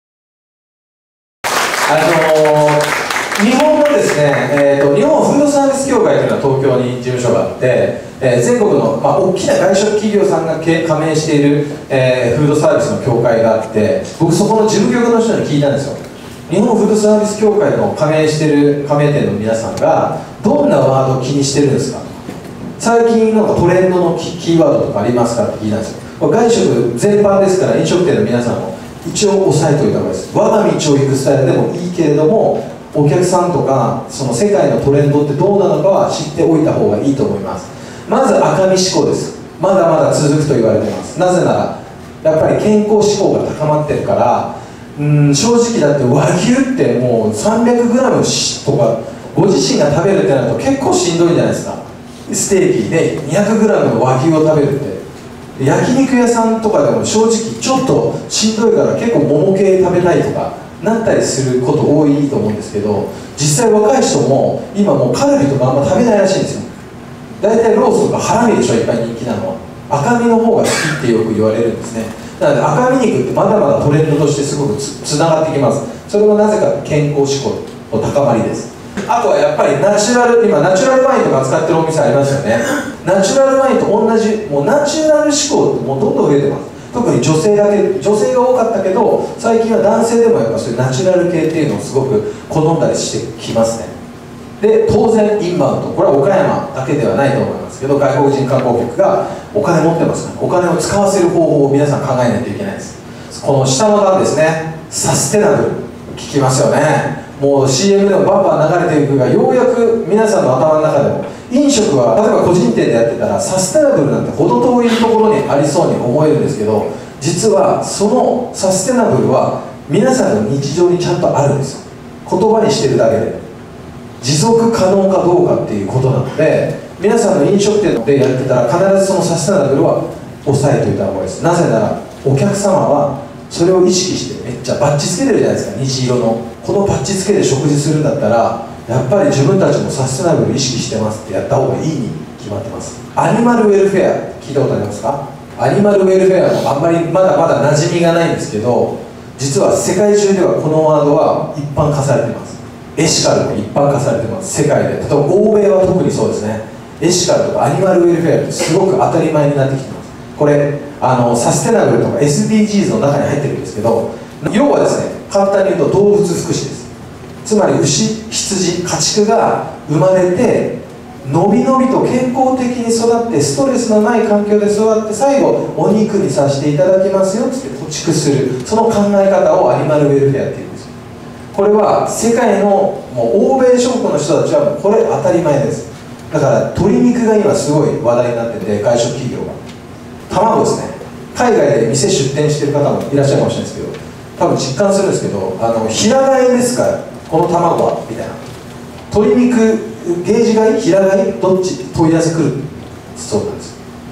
あのー、日本のですね、えーと、日本フードサービス協会というのは東京に事務所があって、えー、全国の、まあ、大きな外食企業さんが加盟している、えー、フードサービスの協会があって、僕そこの事務局の人に聞いたんですよ。日本フードサービス協会の加盟している加盟店の皆さんがどんなワードを気にしてるんですか、最近なんかトレンドのキーワードとかありますかって聞いたんですよ。外食全般ですから、飲食店の皆さんも一応押さえておいた方がいいです。我が道を行くスタイルでもいいけれども、お客さんとかその世界のトレンドってどうなのかは知っておいた方がいいと思います。まず赤身志向です。まだまだ続くと言われています。なぜならやっぱり健康志向が高まってるから、うん、正直だって和牛ってもう さんびゃくグラム とかご自身が食べるってなると結構しんどいじゃないですか。ステーキで にひゃくグラム の和牛を食べるって、焼肉屋さんとかでも正直ちょっとしんどいから結構もも系食べたいとかなったりすること多いと思うんですけど、実際若い人も今もうカルビとかあんま食べないらしいんですよ。大体ロースとかハラミでしょ、いっぱい人気なのは。赤身の方が好きってよく言われるんですね。なので赤身肉ってまだまだトレンドとしてすごく つ, つながってきます。それはなぜか健康志向の高まりです。あとはやっぱりナチュラル、今ナチュラルワインとか使ってるお店ありますよね。ナチュラルワインと同じ、もうナチュラル志向ってもうどんどん増えてます。特に女性だけ、女性が多かったけど最近は男性でもやっぱそういうナチュラル系っていうのをすごく好んだりしてきますね。で当然インバウンド、これは岡山だけではないと思いますけど、外国人観光客がお金持ってますから、お金を使わせる方法を皆さん考えないといけないです。この下の段ですね、サステナブル、聞きますよね。もう シーエム でもバンバン流れていくが、ようやく皆さんの頭の中でも飲食は例えば個人店でやってたらサステナブルなんて程遠いところにありそうに思えるんですけど、実はそのサステナブルは皆さんの日常にちゃんとあるんですよ。言葉にしてるだけで持続可能かどうかっていうことなので、皆さんの飲食店でやってたら必ずそのサステナブルは押さえておいた方がいいです。なぜならお客様はそれを意識してめっちゃバッチつけてるじゃないですか。虹色のこのバッチつけて食事するんだったら、やっぱり自分たちもサステナブル意識してますってやった方がいいに決まってます。アニマルウェルフェア聞いたことありますか？アニマルウェルフェアもあんまりまだまだ馴染みがないんですけど、実は世界中ではこのワードは一般化されています。エシカルも一般化されています。世界で、例えば欧米は特にそうですね。エシカルとかアニマルウェルフェアってすごく当たり前になってきてます。これあのサステナブルとか エスディージーズ の中に入ってるんですけど、要はですね、簡単に言うと動物福祉です。つまり牛、羊、家畜が生まれてのびのびと健康的に育ってストレスのない環境で育って、最後お肉にさせていただきますよって保畜する、その考え方をアニマルウェルフェアっていうんですよ。これは世界のもう欧米諸国の人たちはもうこれ当たり前です。だから鶏肉が今すごい話題になってて、外食企業が卵ですね、海外で店出店してる方もいらっしゃるかもしれないですけど、多分実感するんですけど、あの平飼いですからこの卵はみたいな、鶏肉ゲージ買い、平飼い、どっち問い合わせ来るそうなんです。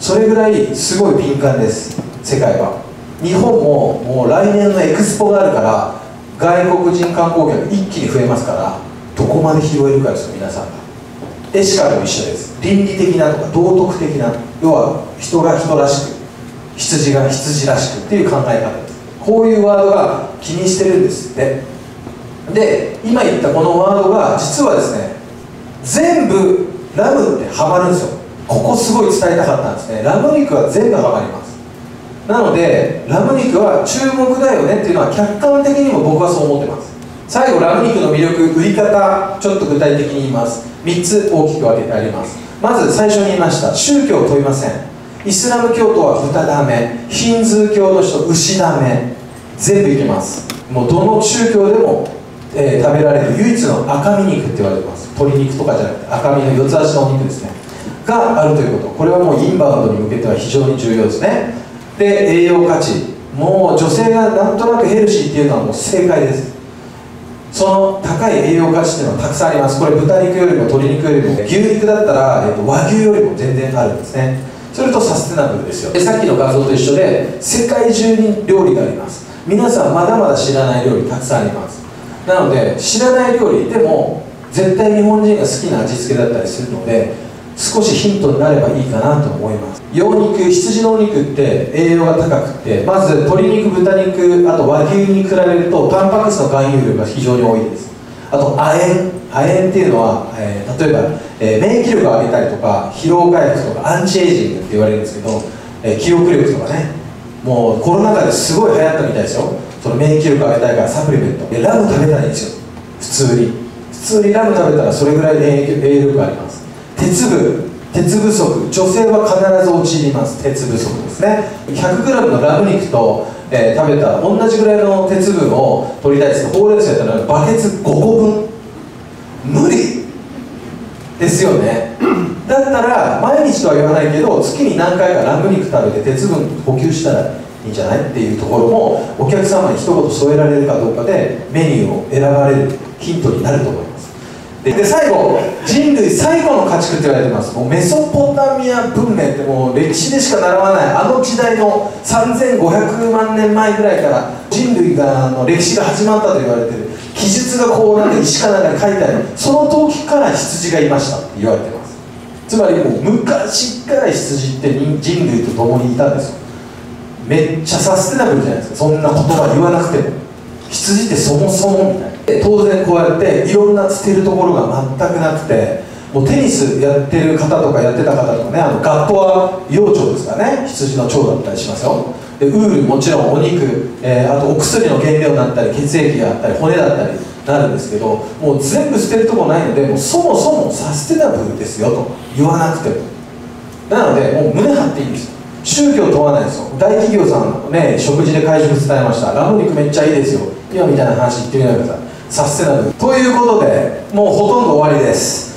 それぐらいすごい敏感です、世界は。日本ももう来年のエクスポがあるから外国人観光客一気に増えますから、どこまで拾えるかですよ、皆さんが。エシカルも一緒です。倫理的なとか道徳的な、要は人が人らしく羊が羊らしくっていう考え方です。こういうワードが気にしてるんですって。で今言ったこのワードが実はですね、全部ラムってハマるんですよ。ここすごい伝えたかったんですね。ラム肉は全部ハマります。なのでラム肉は注目だよねっていうのは客観的にも僕はそう思ってます。最後、ラム肉の魅力、売り方、ちょっと具体的に言います。みっつ大きく分けてあります。まず最初に言いました、宗教を問いません。イスラム教徒は豚ダメ、ヒンズー教の人牛ダメ、全部いけます。もうどの宗教でも、えー、食べられる唯一の赤身肉って言われてます。鶏肉とかじゃなくて赤身の四つ足のお肉ですねがあるということ、これはもうインバウンドに向けては非常に重要ですね。で栄養価値、もう女性がなんとなくヘルシーっていうのはもう正解です。その高い栄養価値っていうのはたくさんあります。これ豚肉よりも鶏肉よりも牛肉だったら、えー、と和牛よりも全然あるんですね。それとサステナブルですよ。でさっきの画像と一緒で世界中に料理があります。皆さんまだまだ知らない料理たくさんあります。なので知らない料理でも絶対日本人が好きな味付けだったりするので、少しヒントになればいいかなと思います。羊肉、羊のお肉って栄養が高くて、まず鶏肉、豚肉、あと和牛に比べるとタンパク質の含有量が非常に多いです。あと亜鉛、亜鉛っていうのは、えー、例えば、えー、免疫力を上げたりとか疲労回復とかアンチエイジングって言われるんですけど、えー、記憶力とかね、もうコロナ禍ですごい流行ったみたいですよ。その免疫力を上げたいからサプリメントでラム食べたらいいんですよ。普通に普通にラム食べたらそれぐらい栄養力があります。鉄分、鉄不足、女性は必ず陥ります。鉄不足ですね。 ひゃくグラム のラム肉と、えー、食べたら同じぐらいの鉄分を取りたいですけど、ほうれん草やったらバケツごこぶん、無理ですよね。だったら毎日とは言わないけど月に何回かラム肉食べて鉄分補給したらいいんじゃないっていうところもお客様に一言添えられるかどうかでメニューを選ばれるヒントになると思います。で最後、人類最後の家畜って言われてます。もうメソポタミア文明ってもう歴史でしか習わないあの時代のさんぜんごひゃくまんねんまえぐらいから人類がの歴史が始まったと言われてる記述がこうなんか石かなんかに書いてある、その時から羊がいましたって言われてます。つまりもう昔から羊って人類と共にいたんですよ。めっちゃサステナブルじゃないですか、そんな言葉言わなくても。羊ってそもそもみたいな。当然こうやっていろんな捨てるところが全くなくて、もうテニスやってる方とかやってた方とかね、あのガットは幼鳥ですからね、羊の腸だったりしますよ。でウールもちろんお肉、えー、あとお薬の原料になったり血液があったり骨だったりなるんですけど、もう全部捨てるとこないので、もうそもそもサステナブルですよと言わなくても。なのでもう胸張っていいんですよ。宗教問わないですよ。大企業さんね、食事で会食伝えました、ラム肉めっちゃいいですよ、今みたいな話言ってみてください。サステナブルということで、もうほとんど終わりです。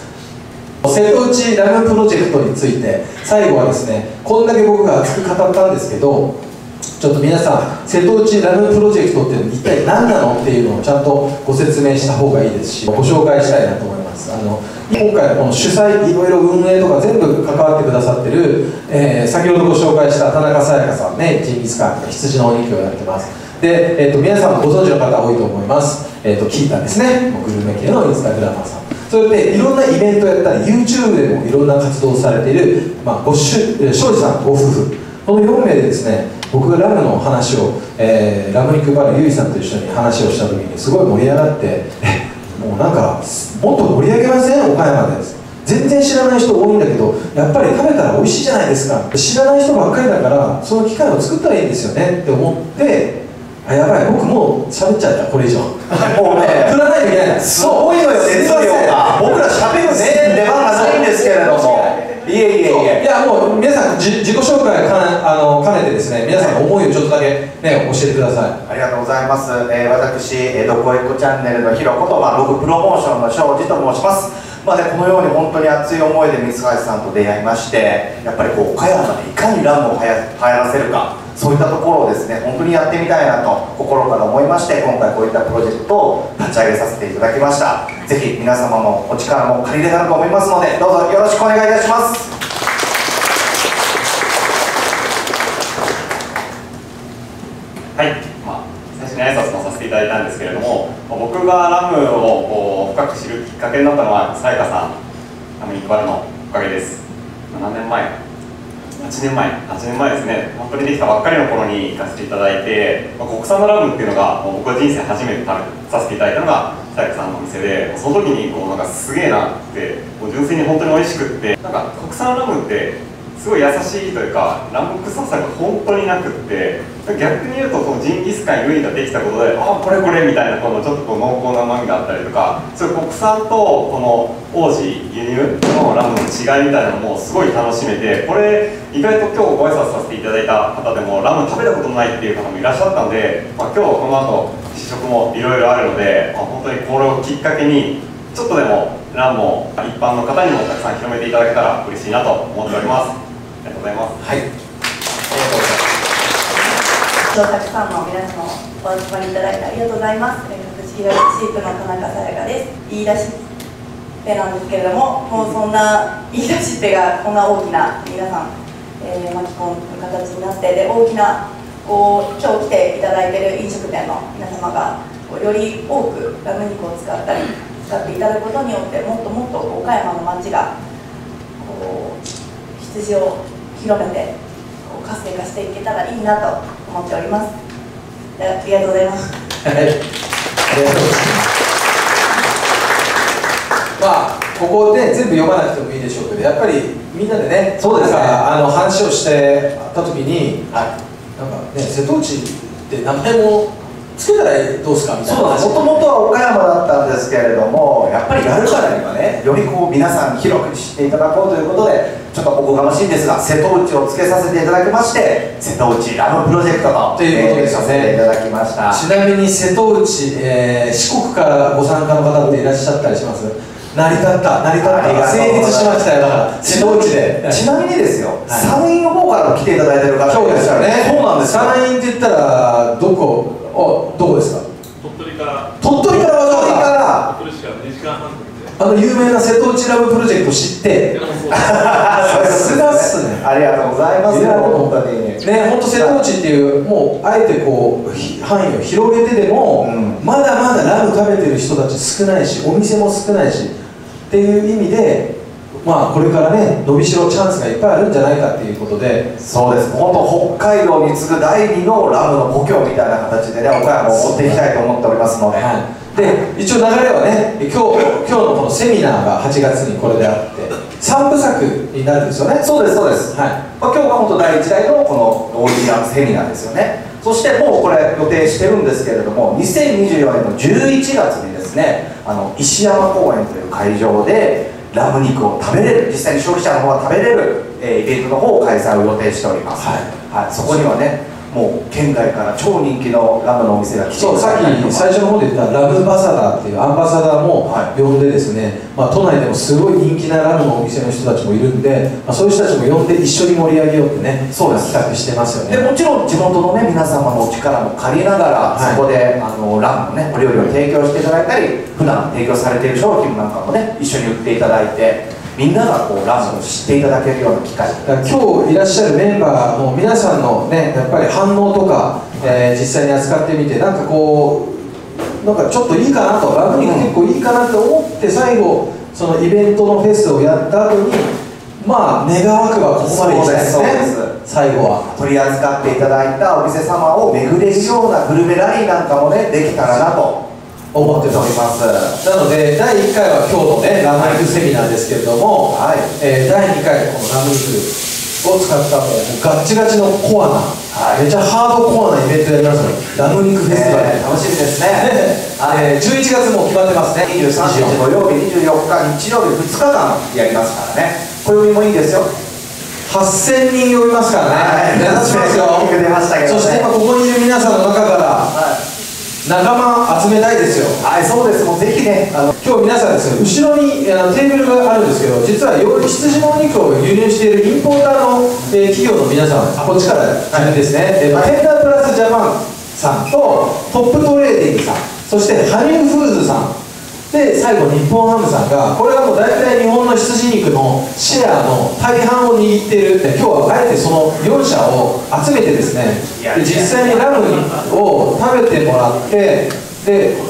瀬戸内ラムプロジェクトについて最後はですね、こんだけ僕が熱く語ったんですけど、ちょっと皆さん、瀬戸内ラムプロジェクトって一体何なのっていうのをちゃんとご説明した方がいいですし、ご紹介したいなと思います。あの今回のこの主催、いろいろ運営とか全部関わってくださってる、えー、先ほどご紹介した田中さやかさんね、ジンギスカンとか羊のお肉をやってます。で、えー、と皆さんもご存知の方多いと思います。えー、とキータンですね、グルメ系のインスタグラマーさん。それでいろんなイベントやったり YouTube でもいろんな活動をされている、まあ、ごしゅ庄司さんご夫婦、このよんめいでですね、僕がラムの話を、えー、ラム肉バルゆいさんと一緒に話をした時にすごい盛り上がって、えもうなんかもっと盛り上げません、岡山です。全然知らない人多いんだけど、やっぱり食べたら美味しいじゃないですか。知らない人ばっかりだからその機会を作ったらいいんですよねって思って、あ、やばい、僕もう喋っちゃった、これ以上もうね、振らないといけない。 すごいのよ、熱量が。僕ら喋るね、出番がないんですけれども。いえいえいえ。 いや、もう皆さんじ自己紹介かあの兼ねてですね、皆さんの思いをちょっとだけね、教えてください。 ありがとうございます。えー、私、えー、どこえこチャンネルのひろこと、まあ、僕プロモーションの庄司と申します。まあね、このように本当に熱い思いで三橋さんと出会いまして、やっぱりこう岡山でいかにラムをはや流行らせるか、そういったところをですね、本当にやってみたいなと心から思いまして、今回こういったプロジェクトを立ち上げさせていただきました。ぜひ皆様のお力も借りれたらと思いますので、どうぞよろしくお願いいたします。 がラムをこう深く知るきっかけになったのはさやかさん、ラムニックバルのおかげです。何年前？はちねんまえ、はちねんまえですね。本当にできたばっかりの頃に行かせていただいて、まあ、国産のラムっていうのがもう僕は人生初めて食べさせていただいたのがさやかさんのお店で、その時にこうなんかすげえなって、もう純粋に本当に美味しくって、なんか国産ラムってすごい優しいというか、ラム臭さが本当になくって、逆に言うとこのジンギスカンユニができたことで、あこれこれみたいなこのちょっとこう濃厚な旨味があったりとか、そういう国産とこの王子輸入のラムの違いみたいなのもすごい楽しめて、これ意外と今日ご挨拶させていただいた方でもラム食べたことないっていう方もいらっしゃったんで、まあ、今日この後試食もいろいろあるので、まあ、本当にこれをきっかけにちょっとでもラムを一般の方にもたくさん広めていただけたら嬉しいなと思っております。ありがとうございます。はい。ありがとうございます。 今日たくさんの皆様お集まりいただいてありがとうございます。株式会社シープの田中さやかです。言い出しっぺなんですけれども、もうそんな言い出しっぺがこんな大きな皆さん、えー、巻き込む形になって、で大きなこう今日来ていただいている飲食店の皆様がより多くラム肉を使ったり使っていただくことによって、もっともっと岡山の街がこう羊を広めてこう活性化していけたらいいなと思っております。ありがとうございます。 はい、ありがとうございます。まあここで全部読まなくてもいいでしょうけど、やっぱりみんなでね、 そうですね、 あの話をしてた時に、はい、なんかね、瀬戸内って名前もつけたらどうですかみたいな。 そうだ、もともとは岡山だったんですけれども、やっぱりやるからにはね、よりこう皆さん広く知っていただこうということで、ちょっとおこがましいんですが、瀬戸内をつけさせていただきまして、瀬戸内ラムプロジェクトということでさせていただきました。 ちなみに瀬戸内、えー、四国からご参加の方っていらっしゃったりします？成り立った、成り立った、成立しましたよ。だから瀬戸内で。 ちなみにですよ、山陰の方からも来ていただいてる方、 そうですよね。 そうなんですよ。 山陰って言ったらどこ、あ、どこですか？ 鳥取から。 鳥取からわざわざ。 鳥取市からにじかんはんで。 あの有名な瀬戸内ラブプロジェクト知って。さすがっすね。 ありがとうございます。 本当にね、本当瀬戸内っていう、もうあえてこう範囲を広げてでも、うん、まだまだラム食べてる人たち少ないし、お店も少ないしっていう意味で、まあこれからね、伸びしろチャンスがいっぱいあるんじゃないかっていうことで。 そうです、本当北海道に次ぐだいにのラムの故郷みたいな形でね、岡山を追っていきたいと思っておりますので、はい、 で一応流れはね、今日今日のこのセミナーがはちがつにこれであってさんぶさくになるんですよね。 そうですそうです、はい、まあ、今日が本当だいいちだいのこのオーディナンスセミナーですよね。そしてもうこれ予定してるんですけれども、にせんにじゅうよねんのじゅういちがつにですね、あの石山公園という会場でラム肉を食べれる、実際に消費者の方が食べれる、えー、イベントの方を開催を予定しております。はい、はい、そこにはね、もう県外から超人気のラムのお店が来て、 そう、さっき最初の方で言ったラムバサダーっていうアンバサダーも呼んでですね、はい、まあ、都内でもすごい人気なラムのお店の人たちもいるんで、まあ、そういう人たちも呼んで一緒に盛り上げようってね、そうです、企画してますよね。 でもちろん地元のね皆様のお力も借りながら、はい、そこであのラムのねお料理を提供していただいたり、普段提供されている商品なんかもね一緒に売っていただいて、みんながこうラムを知っていただけるような機会、 今日いらっしゃるメンバーも皆さんのねやっぱり反応とか、えー、実際に扱ってみて、なんかこうなんかちょっといいかなと、ラム肉結構いいかなと思って最後そのイベントのフェスをやった後に、まあ願わくはここまで行きたいですね。最後は取り扱っていただいたお店様を巡れるようなグルメラリーなんかもねできたらなと思っております。 なのでだいいっかいは今日のねラム肉セミナーですけれども、はい、えー、だいにかいこのラム肉を使ったもうガッチガチのコアな、はい、めちゃハードコアなイベントやりますので、ラム肉フェスティバル、 えー、楽しみですね。 はい、えー、じゅういちがつも決まってますね。 にじゅうさんにち土曜日、にじゅうよっか日曜日、ふつかかんやりますからね。暦もいいですよ。 はっせんにん呼びますからね。目指しますよ。そして今ここにいる皆さんの中から、はい、仲間集めたいですよ。 はい、そうです。もうぜひね、あの今日皆さんですね、後ろにあのテーブルがあるんですけど、実は羊のお肉を輸入しているインポーターの、えー、企業の皆さん、こっちからですね、はい、えー、テンダープラスジャパンさんとトップトレーディングさん、そしてハニーフーズさんで、最後日本ハムさんが、これがもう大体日本の羊肉のシェアの大半を握っている。で今日はあえてそのよんしゃを集めてですね、で実際にラムを食べてもらって、で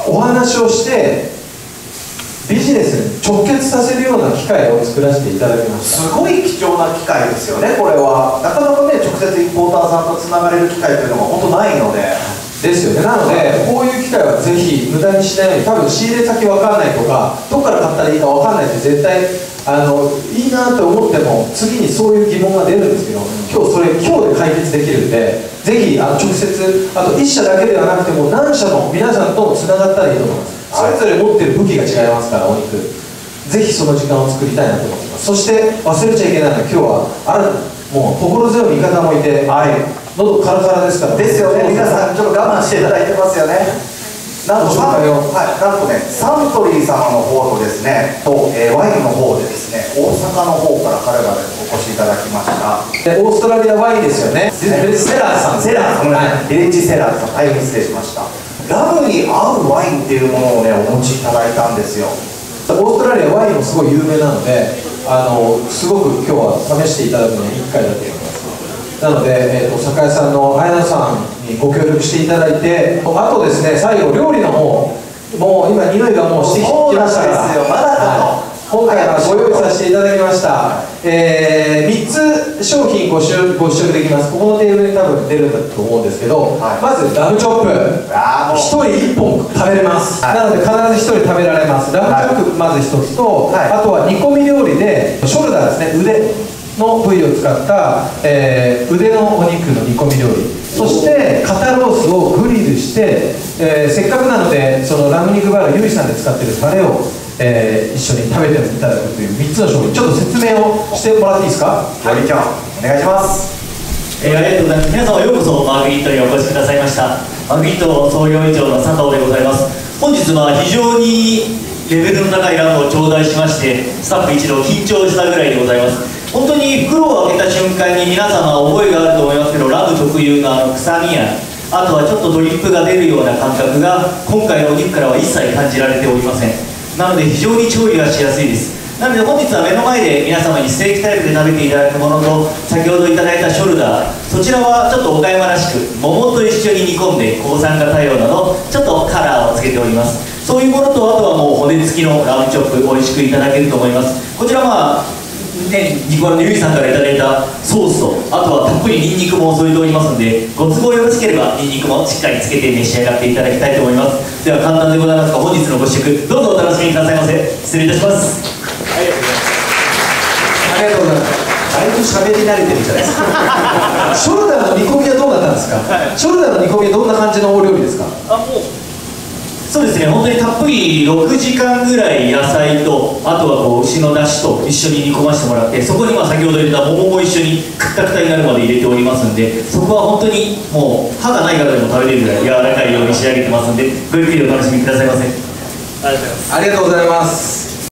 お話をしてビジネスに直結させるような機会を作らせていただきました。 すごい貴重な機会ですよね、これは。なかなかね、直接インポーターさんとつながれる機会というのが本当ないので。 ですよね。なのでこういう機会はぜひ無駄にしないように、多分仕入れ先わかんないとかどこから買ったらいいかわかんないって絶対あのいいなと思っても次にそういう疑問が出るんですけど、今日それ今日で解決できるんで、ぜひあの直接、あといっ社だけではなくても何社も皆さんともつながったらいいと思います。それぞれ持ってる武器が違いますから、お肉ぜひその時間を作りたいなと思ってます。そして忘れちゃいけないのは、今日はあるもう心強い味方もいて、はい、喉カラカラですから。 ですよね、皆さんちょっと我慢していただいてますよね。なんと、はい、なんとね、サントリー様の方とですね、と、えー、ワインの方でですね、大阪の方から彼らでお越しいただきました。 でオーストラリアワインですよね。セラーさん、 セラーさん、ビレッジセラーさん、大変失礼しました。ラムに合うワインっていうものをね、お持ちいただいたんですよ。 オーストラリアワインもすごい有名なので、あのすごく今日は試していただくのにいっかいだと思います。なので、えー、と酒屋さんの綾菜さんにご協力していただいて、あとですね、最後料理の方もう今匂いがもうしてきましたから、 そうなんですよ、まだかと、 はい、今回はご用意させていただきました、えー、みっつ商品ご試食ご試食できます。ここのテーブルに多分出るんだと思うんですけど、はい、まずラムチョップひとりいっぽん食べれます、はい、なので必ずひとり食べられます。ラムチョップまずひとつと、はい、あとは煮込み料理でショルダーですね、腕の部位を使った、えー、腕のお肉の煮込み料理、そして肩ロースをグリルして、えー、せっかくなのでそのラム肉バールゆいさんで使っているタレを、えー、一緒に食べていただくというみっつの商品、ちょっと説明をしてもらっていいですか。 料理長お願いします。 えー、ありがとうございます。皆様ようこそマグリットにお越しくださいました。マグリット創業以上の佐藤でございます。本日は非常にレベルの高いラムを頂戴しまして、スタッフ一同緊張したぐらいでございます。本当に袋を開けた瞬間に皆様覚えがあると思いますけど、ラム特有のあの臭みや、あとはちょっとドリップが出るような感覚が今回のお肉からは一切感じられておりません。なので非常に調理がしやすいです。なので本日は目の前で皆様にステーキタイプで食べていただくものと、先ほどいただいたショルダー、そちらはちょっと岡山らしく桃と一緒に煮込んで抗酸化作用などちょっとカラーをつけております。そういうものと、あとはもう骨付きのラムチョップ美味しくいただけると思います。こちらまあね、ニコラのゆいさんからいただいたソースと、あとはたっぷりニンニクも添えておりますので、ご都合よろしければニンニクもしっかりつけて召し上がっていただきたいと思います。では簡単でございますが、本日のご試食どうぞお楽しみくださいませ。失礼いたします。 ありがとうございます。だいぶ喋り慣れてるじゃないですか。ショルダーの煮込みはどうだったんですか。はい、ショルダーの煮込みはどんな感じのお料理ですか。 あ、もうそうですね、本当にたっぷりろくじかんぐらい野菜と、あとはこう牛のだしと一緒に煮込ませてもらって、そこにまあ先ほど入れた桃も一緒にくったくたになるまで入れておりますんで、そこは本当にもう歯がない方でも食べれるぐらい柔らかいように仕上げてますんで、ごゆっくりお楽しみくださいませ。ありがとうございます。 ありがとうございます。